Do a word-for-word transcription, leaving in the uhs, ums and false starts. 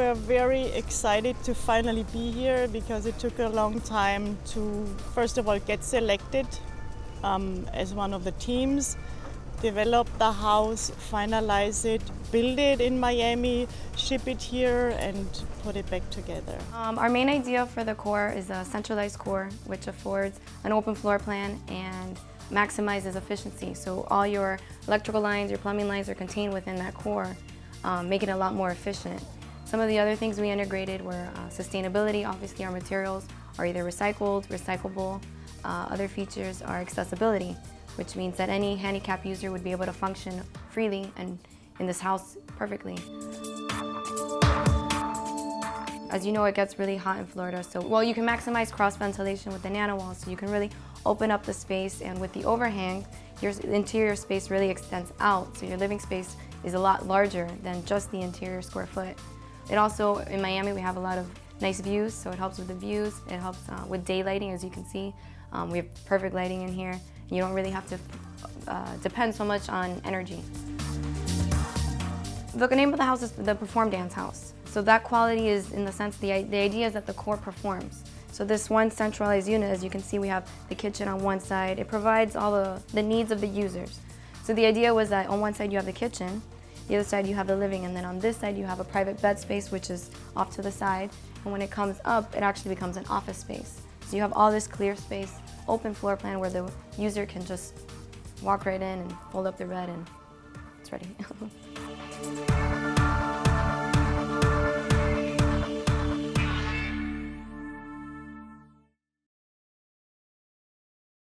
we're very excited to finally be here because it took a long time to, first of all, get selected um, as one of the teams, develop the house, finalize it, build it in Miami, ship it here, and put it back together. Um, our main idea for the core is a centralized core, which affords an open floor plan and maximizes efficiency. So all your electrical lines, your plumbing lines are contained within that core, um, making it a lot more efficient. Some of the other things we integrated were uh, sustainability. Obviously, our materials are either recycled, recyclable. Uh, other features are accessibility, which means that any handicapped user would be able to function freely and in this house perfectly. As you know, it gets really hot in Florida, so well, you can maximize cross ventilation with the nano walls, so you can really open up the space, and with the overhang, your interior space really extends out, so your living space is a lot larger than just the interior square foot. It also, in Miami, we have a lot of nice views, so it helps with the views, it helps uh, with day lighting, as you can see. Um, we have perfect lighting in here. You don't really have to uh, depend so much on energy. The name of the house is the Perform Dance House. So that quality is, in the sense, the, the idea is that the core performs. So this one centralized unit, as you can see, we have the kitchen on one side. It provides all the, the needs of the users. So the idea was that on one side you have the kitchen, the other side you have the living, and then on this side you have a private bed space, which is off to the side. And when it comes up, it actually becomes an office space. So you have all this clear space, open floor plan where the user can just walk right in and fold up their bed and it's ready.